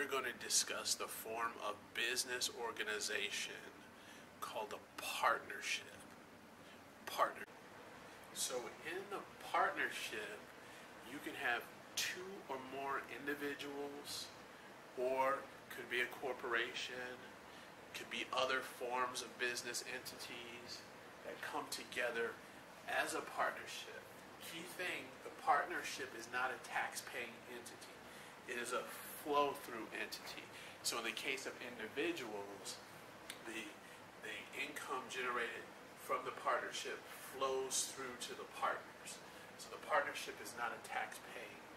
going to discuss the form of business organization called a partnership. So in the partnership, you can have two or more individuals, or could be a corporation, could be other forms of business entities that come together as a partnership. Key thing, the partnership is not a tax-paying entity. It is a flow-through entity. So in the case of individuals, the income generated from the partnership flows through to the partners. So the partnership is not a tax-paying